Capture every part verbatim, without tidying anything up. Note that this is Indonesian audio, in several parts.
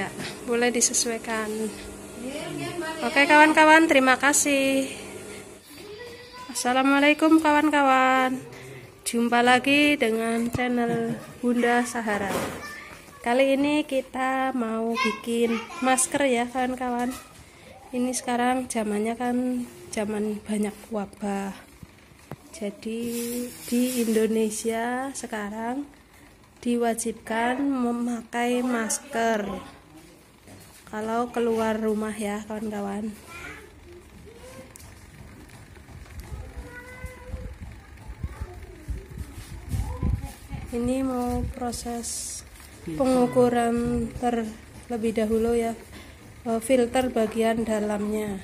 Ya, boleh disesuaikan. Oke kawan-kawan, terima kasih. Assalamualaikum kawan-kawan. Jumpa lagi dengan channel Bunda Sahara. Kali ini kita mau bikin masker ya kawan-kawan. Ini sekarang zamannya kan zaman banyak wabah. Jadi di Indonesia sekarang diwajibkan memakai masker kalau keluar rumah ya kawan-kawan. Ini mau proses pengukuran terlebih dahulu ya, filter bagian dalamnya.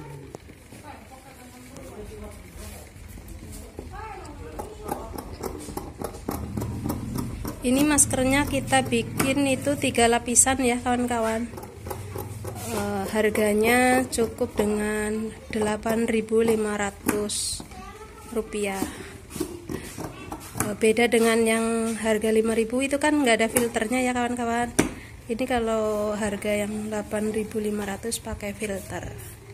Ini maskernya kita bikin itu tiga lapisan ya kawan-kawan. E, harganya cukup dengan delapan ribu lima ratus rupiah. E, beda dengan yang harga lima ribu itu kan nggak ada filternya ya kawan-kawan. Ini kalau harga yang delapan ribu lima ratus pakai filter.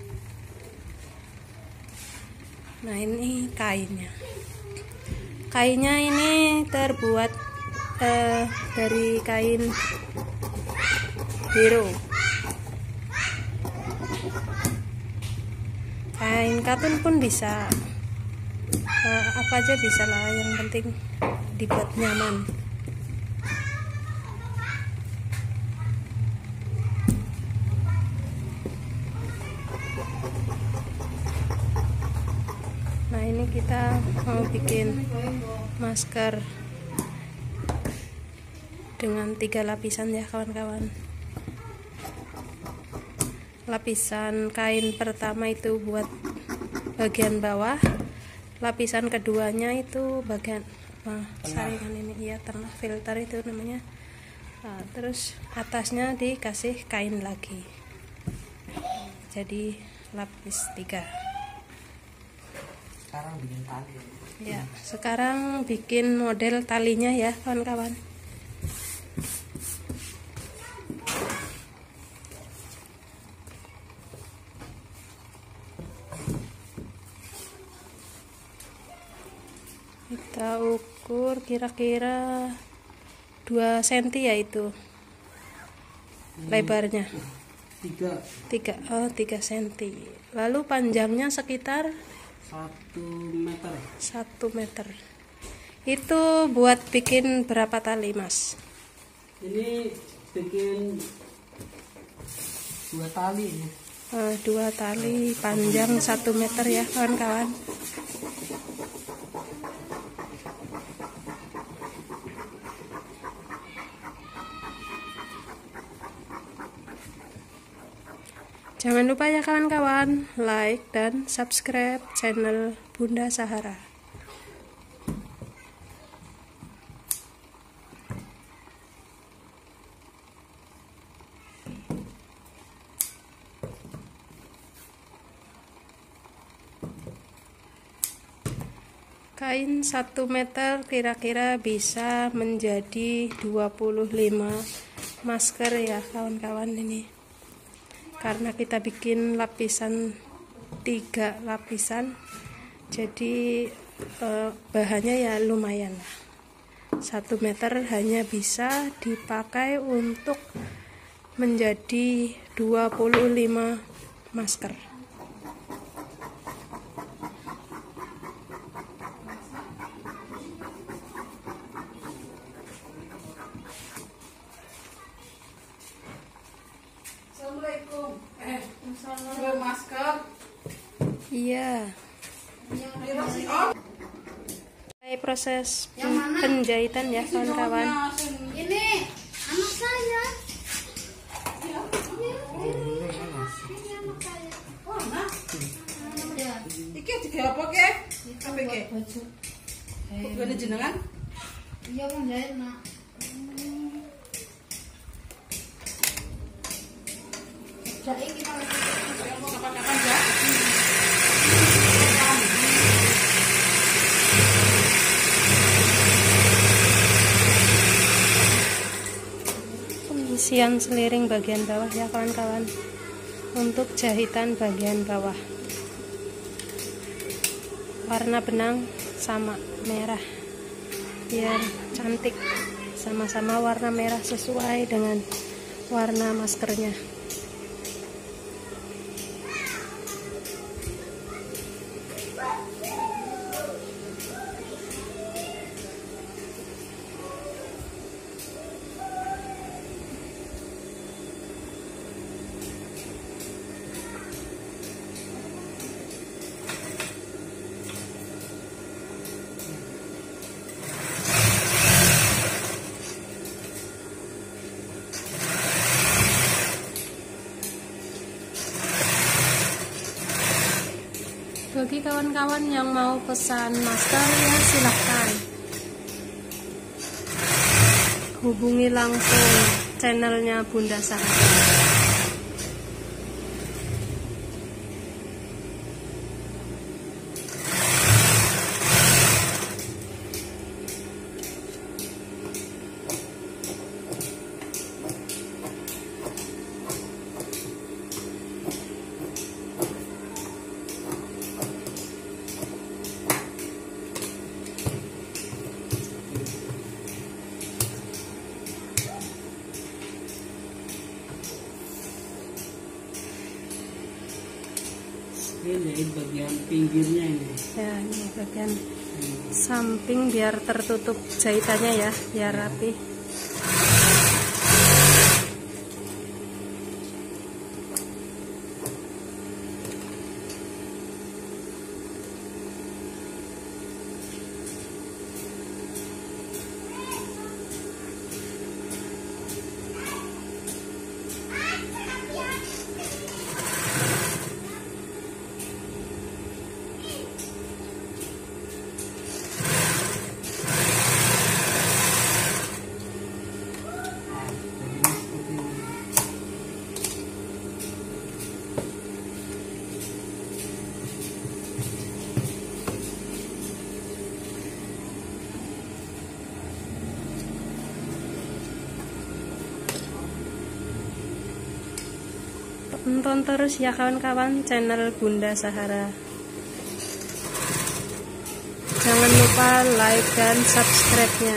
Nah ini kainnya. Kainnya ini terbuat Uh, dari kain biru, kain katun pun bisa, uh, apa aja bisa lah, yang penting dibuat nyaman. Nah ini kita mau bikin masker dengan tiga lapisan ya kawan-kawan. Lapisan kain pertama itu buat bagian bawah, lapisan keduanya itu bagian nah, saringan ini ya, tengah filter itu namanya. Nah, terus atasnya dikasih kain lagi, jadi lapis tiga. Sekarang bikin tali ya. Sekarang bikin model talinya ya kawan-kawan. Kita ukur kira-kira dua senti ya itu lebarnya, tiga tiga oh tiga senti. Lalu panjangnya sekitar satu meter. Satu meter. Itu buat bikin berapa tali mas? Ini bikin dua tali. Uh, dua tali panjang satu meter ya kawan-kawan. Jangan lupa ya kawan-kawan, like dan subscribe channel Bunda Sahara. Kain satu meter kira-kira bisa menjadi dua puluh lima masker ya kawan-kawan ini. Karena kita bikin lapisan tiga lapisan, jadi eh, bahannya ya lumayan lah. Satu meter hanya bisa dipakai untuk menjadi dua puluh lima masker. Assalamualaikum. Eh, Assalamualaikum. Masker. Iya. Mulai proses penjahitan ya kawan-kawan. Ini anak saya. Oh, nah. Iki digawe apa ke? Apa ke? Baju. Baju jenengan? Iya, Bang jahit, Nak. Jadi kita mau kapan-kapan ya. Kondisi isian seliring bagian bawah ya kawan-kawan, untuk jahitan bagian bawah. Warna benang sama merah biar cantik, sama-sama warna merah sesuai dengan warna maskernya. Bagi kawan-kawan yang mau pesan masker ya silahkan hubungi langsung channelnya Bunda Sahara. Ini bagian pinggirnya ini. Ya, ini bagian hmm. samping biar tertutup jahitannya ya, biar rapi. Tonton terus ya kawan-kawan channel Bunda Sahara. Jangan lupa like dan subscribe-nya.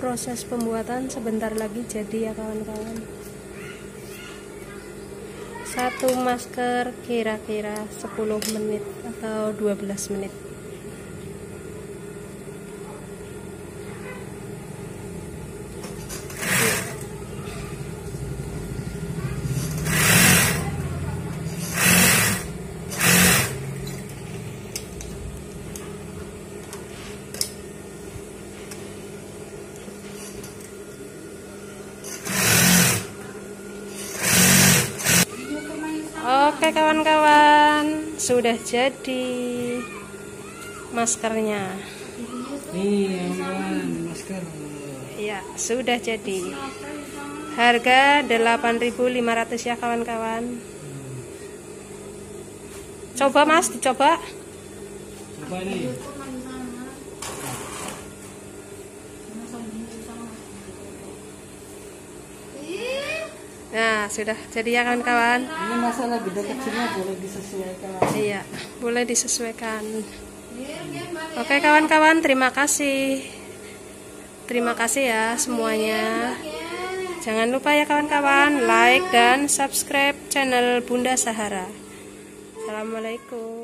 proses pembuatan sebentar lagi jadi ya kawan-kawan. Satu masker kira-kira sepuluh menit atau dua belas menit. Oke kawan-kawan, sudah jadi maskernya. Nih kawan, masker. Ya, sudah jadi. Harga delapan ribu lima ratus ya kawan-kawan. Coba Mas, dicoba. Coba nih. Nah, sudah jadi ya kawan-kawan. Ini masalah beda kecilnya boleh disesuaikan. Iya, boleh disesuaikan. Oke kawan-kawan, terima kasih. Terima kasih ya semuanya. Jangan lupa ya kawan-kawan, like dan subscribe channel Bunda Sahara. Assalamualaikum.